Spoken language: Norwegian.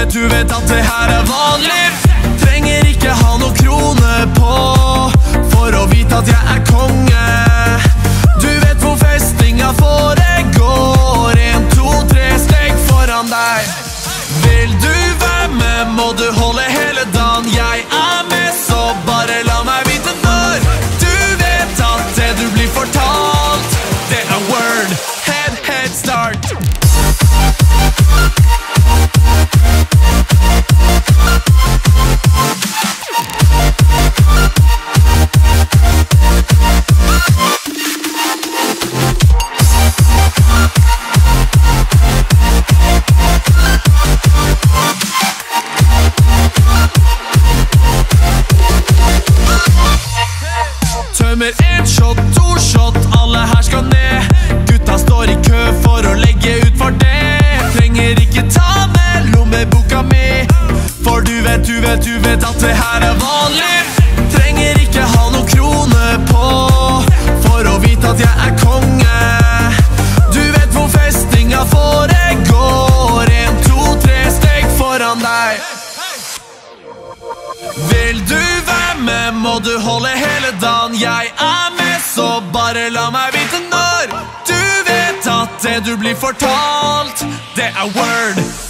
du vet at det her er vanlig. Trenger ikke ha noe krone på for å vite at jeg er konge. Du vet hvor festinga foregår, 1, 2, 3 steg foran deg. Vil du være med, må du holde hele dagen. Jeg er med, så bare la meg vite når. Du vet at det du blir fortalt, det er word, head start. Tømmer 1 shot, 2 shot, alle her skal ned. Gutta står i kø for å legge ut for det. Trenger ikke ta med lommeboka mi, for du vet at det her er vanlig. Trenger ikke ha noe krone på for å vite at jeg er konge. Du vet hvor festinga foregår, 1, 2, 3 steg foran deg. Vil du være med, må du holde hele dagen. Jeg er med, så bare la meg vite når. Du vet at det du blir fortalt, det er word.